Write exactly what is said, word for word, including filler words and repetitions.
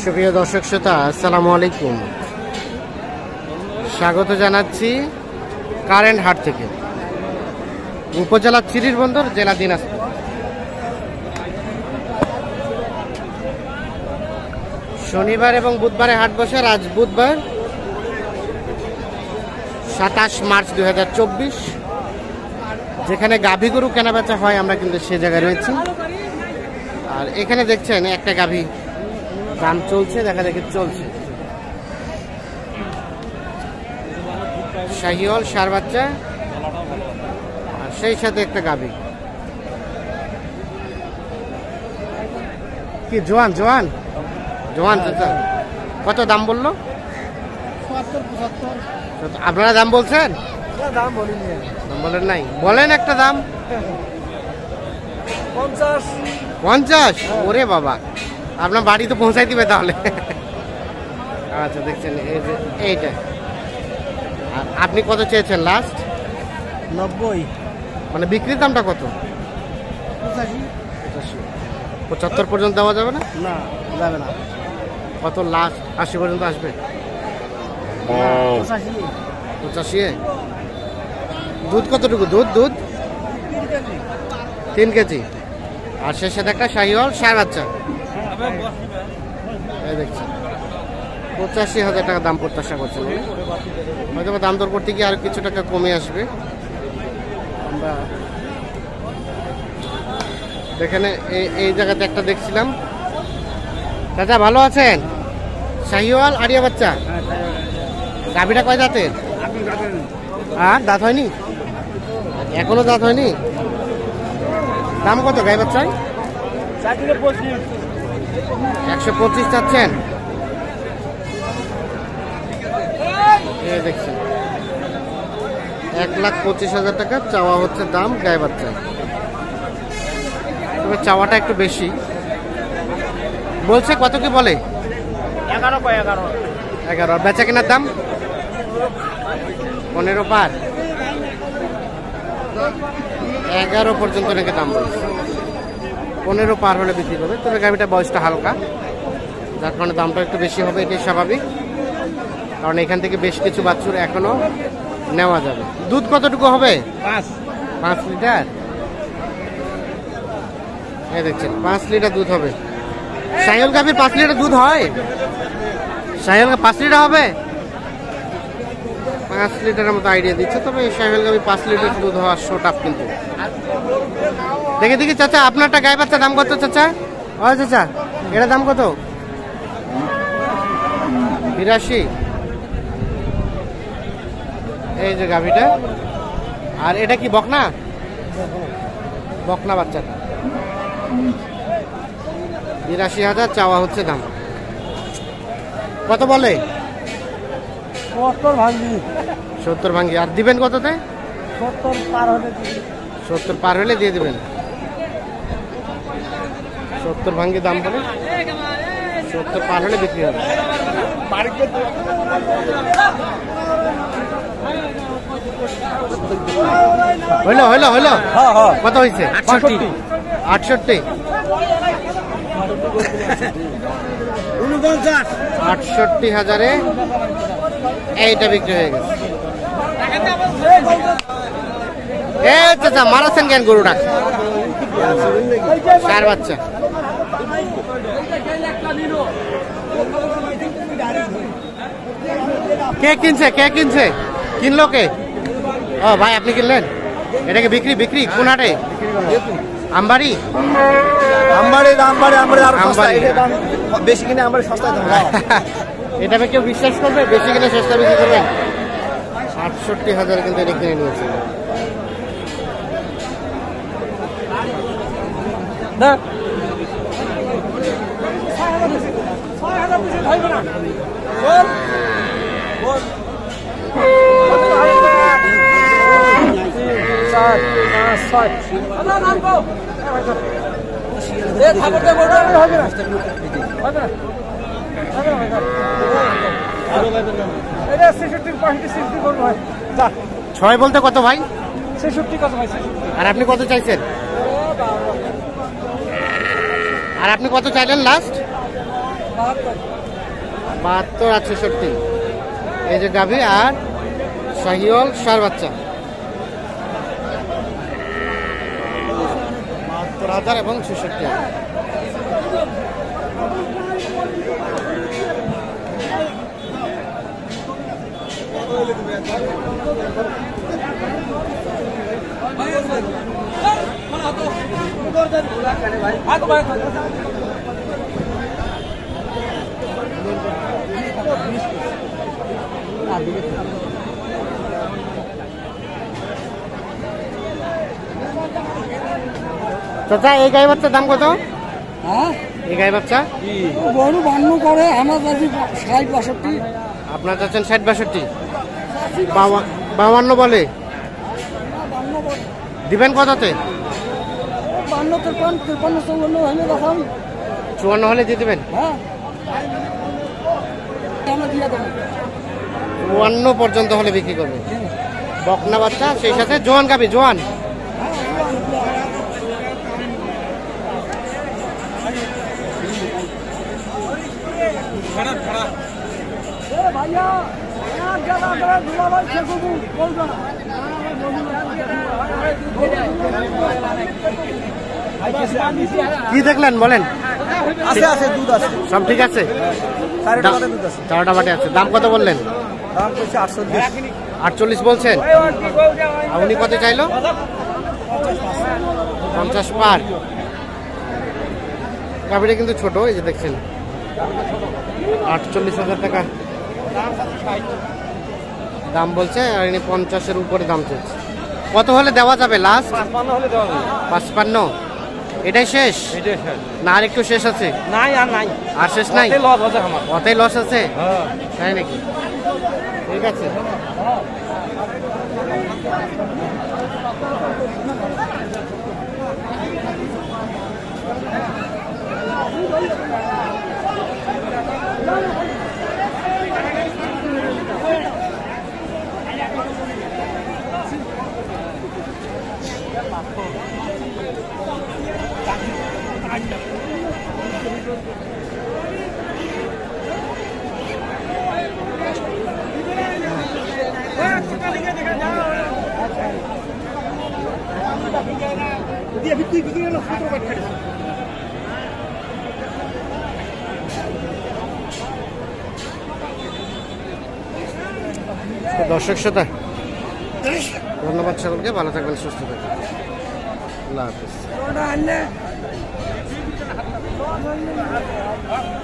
সুপ্রিয় দর্শক শ্রোতা, আসসালামু আলাইকুম। স্বাগত জানাচ্ছি কারেন্ট হাট থেকে, উপজেলা চিরিরবন্দর, জেলা দিনাজপুর। শনিবার এবং বুধবারে হাট বসে। আজ বুধবার সাতাশ মার্চ দুই হাজার চব্বিশ। যেখানে গাভী গরু কেনাবেচা হয় আমরা কিন্তু সে জায়গায় রয়েছি। আর এখানে দেখছেন একটা গাভী দাম চলছে, দেখা দেখি চলছে। শাহিওয়াল সার বাচ্চা, আর সেই সাথে একটা গাভী কি জোয়ান জোয়ান জোয়ান চাচা, কত দাম বললো? আপনারা দাম বলছেন? দাম বলিনি, দাম বলেন নাই, বলেন একটা দাম। পঞ্চাশ। পঞ্চাশ? ওরে বাবা, আপনার বাড়ি তো পৌঁছাই দিবে তাহলে। আচ্ছা, দেখছেন এই যে এইটা। আর আপনি কত চেয়েছেন লাস্ট? নব্বই। মানে বিক্রির দামটা কত? পঁচাশি। পঁচাশি, পঁচাত্তর পর্যন্ত দেওয়া যাবে না? না, যাবে না। কত লাস্ট? আশি পর্যন্ত আসবে? পঁচাশি। পঁচাশি। দুধ কতটুকু? দুধ দুধ তিন কেজি। আর সে সাথে একটা শাহিওয়াল সার বাচ্চা। এই দেখছেন পঁচাশি হাজার টাকা দাম প্রত্যাশা করছেন। হয়তো দাম দর করতে গিয়ে আর কিছু টাকা কমে আসবে। আমরা এখানে এই জায়গাতে একটা দেখছিলাম। চাচা ভালো আছেন? শাহিওয়াল আড়িয়া বাচ্চা। গাভীটা কয় দাঁতের? আর দাঁত হয়নি? এখনো দাঁত হয়নি। দাম কত গাই বাচ্চায়? একশো পঁচিশ চাচ্ছেন। দেখছেন এক লাখ পঁচিশ হাজার টাকা চাওয়া হচ্ছে দাম গাই বাচ্চায়। তবে চাওয়াটা একটু বেশি বলছে। কত কি বলে? এগারো কয় এগারো। এগারো। আর বেচা কেনার দাম পনেরো পার। এগারো পর্যন্ত নাকি দাম বলছে। পনেরো পার হলে বিক্রি করবে। তবে গাভীটা বয়সটা হালকা, যার কারণে দামটা একটু বেশি হবে, এটাই স্বাভাবিক। কারণ এখান থেকে বেশ কিছু বাছুর এখনো নেওয়া যাবে। দুধ কতটুকু হবে? পাঁচ। পাঁচ লিটার। এই দেখছেন পাঁচ লিটার দুধ হবে। শাহিওয়াল গাভীর পাঁচ লিটার দুধ হয়? শাহিওয়াল পাঁচ লিটার হবে? পাঁচ লিটারের মতো আইডিয়া দিচ্ছে। তবে এই শাহিওয়াল গাভী পাঁচ লিটার দুধ হওয়ার শো টাফ কিন্তু। দেখে দেখি চাচা, আপনারটা গাই বাচ্চা দাম কত চাচা? ও চাচা, এটা দাম কত? বিরাশি। এই যে গাভীটা। আর এটা কি বকনা? বকনা বাচ্চাটা। বিরাশি হাজার চাওয়া হচ্ছে দাম। কত বলে? সত্তর ভাঙ্গি। সত্তর ভাঙ্গি। আর দিবেন কততে? সত্তর পার হলে। সত্তর পার হলে দিয়ে দিবেন। সত্তর ভাঙ্গি দাম বলে, সত্তর পার হলে বিক্রি হবে। হইলো হইলো হইলো। কত হয়েছে? আটষট্টি। আটষট্টি। উনপঞ্চাশ। আটষট্টি হাজারে এইটা বিক্রি হয়ে গেছে। এ চাচা মারাছেন কেন গরুটা? চার বাচ্চা। কে কিনছে? কে কিনছে? কিনলো কে? ও ভাই, আপনি কিনলেন? এটাকে বিক্রি বিক্রি কোন হাটে? আমবাড়ি। আমবাড়ি আমবাড়ি আমবাড়ি আর আমবাড়ি। বেশি কিনে আমবাড়ি সস্তায় দাম। এটা কেউ বিশ্বাস করবে? বেশি কিনে সস্তা বিক্রি করবেন? আটষট্টি হাজার কিন্তু এটা কিনে নিয়েছে। না ছয় বলতে কত ভাই? ছেষট্টি। কত ভাই? আর আপনি কত চাইছেন? আর আপনি কত চাইলেন লাস্ট? বাহাত্তর। বাহাত্তর আর ছেষট্টি। এই যে গাভী আর শাহিওয়াল সার বাচ্চা বাহাত্তর হাজার এবং ছেষট্টি হাজার। চাচা এই গাই বাচ্চার দাম কত? হ্যাঁ, এই গাই বাচ্চা গরু বান্ন করে আমার কাছে ষাট বাষট্টি। আপনার চাচ্ছেন ষাট বাষট্টি, বাউান্ন বলে দিবেন কততে? বান্ন তিরপান্ন তিরপান্ন চৌন্ন হলে দেখাম। চুয়ান্ন হলে দিয়ে দেবেন? হ্যাঁ, দিয়ে দেবো। চুয়ান্ন পর্যন্ত হলে বিক্রি করবে। বকনা বাচ্চা, সেই সাথে জোয়ান গাবি, জোয়ান। কি দেখলেন বলেন? আছে আছে দুধ আছে, সব ঠিক আছে, চারটা বাটে দুধ আছে। চারটা বাটে আছে। দাম কত বললেন? দাম করছে আটচল্লিশ। আটচল্লিশ বলছেন। আর উনি কত চাইলো? পঞ্চাশ পার। গাভীটা কিন্তু ছোট, এই যে দেখছেন। আটচল্লিশ হাজার টাকা দাম বলছে, আর ইনি পঞ্চাশের উপরে দাম চলছে। কত হলে দেওয়া যাবে লাস্ট? পাঁচপান্ন। এটাই শেষ না আর একটু শেষ আছে? নাই আর নাই, আর শেষ নাই, লস আছে আমার। অতই লস আছে, তাই নাকি? ঠিক আছে। দর্শক শ্রোতা, ধন্যবাদ সকলকে, ভালো থাকবেন, সুস্থ থাকবেন, আল্লাহ হাফিজ।